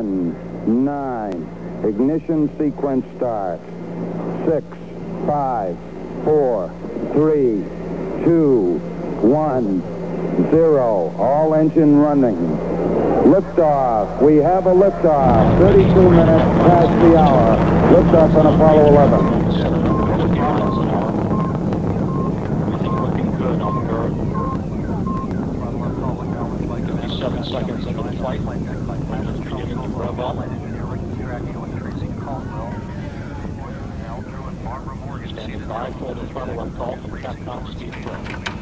10, 9. Ignition sequence starts. 6, 5, 4, 3, 2, 1, 0. All engine running. Liftoff. We have a liftoff. 32 minutes past the hour. Liftoff on Apollo 11. Everything looking good on the bird. 7 seconds into the flight. Engine's beginning to rev up. Standing by for the throttle up call from Capcom Steve Brown.